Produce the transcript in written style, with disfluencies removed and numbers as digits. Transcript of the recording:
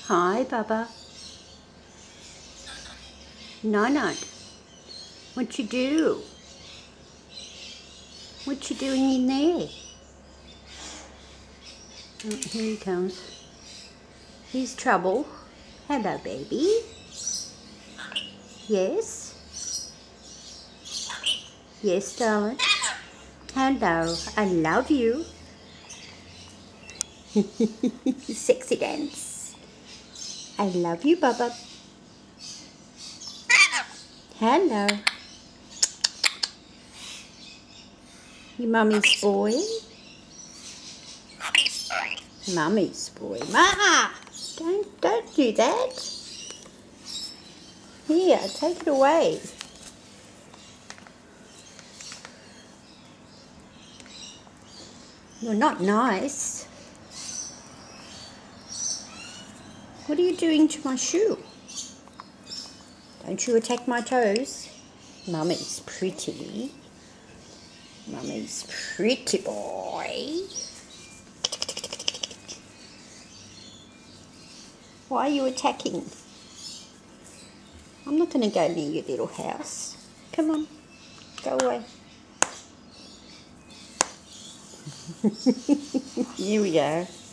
Hi, Baba. Nana. What you do? What you doing in there? Oh, here he comes. He's trouble. Hello, baby. Yes? Yes, darling. Hello. I love you. Sexy dance. I love you, Baba. Hello. You mummy's boy? Mummy's boy. Ma! Don't do that. Here, take it away. You're not nice. What are you doing to my shoe? Don't you attack my toes. Mummy's pretty. Mummy's pretty boy. Why are you attacking? I'm not going to go near your little house. Come on, go away. Here we go.